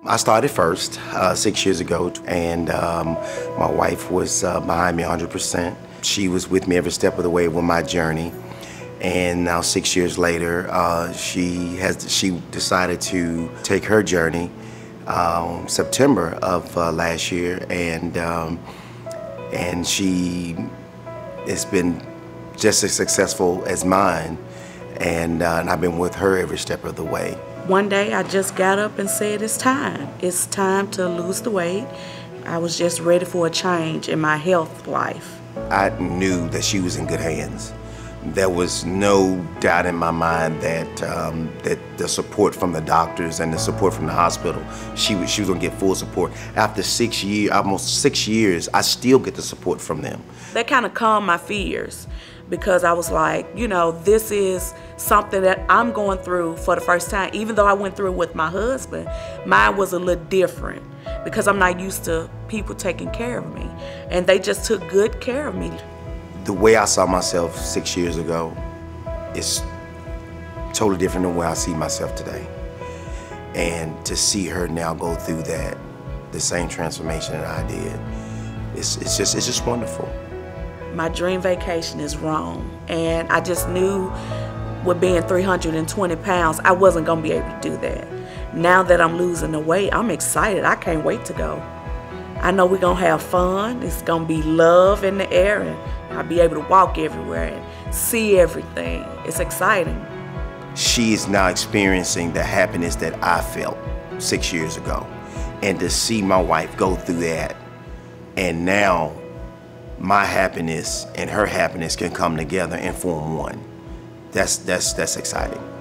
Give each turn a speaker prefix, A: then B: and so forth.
A: I started first 6 years ago, and my wife was behind me 100%. She was with me every step of the way with my journey. And now 6 years later, she decided to take her journey September of last year, and she has been just as successful as mine, and I've been with her every step of the way.
B: One day I just got up and said, it's time. It's time to lose the weight. I was just ready for a change in my health life.
A: I knew that she was in good hands. There was no doubt in my mind that that the support from the doctors and the support from the hospital, she was gonna get full support. After almost 6 years, I still get the support from them.
B: That kind of calmed my fears, because I was like, you know, this is something that I'm going through for the first time. Even though I went through it with my husband, mine was a little different because I'm not used to people taking care of me, and they just took good care of me.
A: The way I saw myself 6 years ago is totally different than where I see myself today. And to see her now go through that, the same transformation that I did, it's just wonderful.
B: My dream vacation is Rome, and I just knew with being 320 pounds, I wasn't gonna be able to do that. Now that I'm losing the weight, I'm excited. I can't wait to go. I know we're gonna have fun. It's gonna be love in the air, and I'll be able to walk everywhere and see everything. It's exciting.
A: She is now experiencing the happiness that I felt 6 years ago. And to see my wife go through that, and now my happiness and her happiness can come together and form one. That's exciting.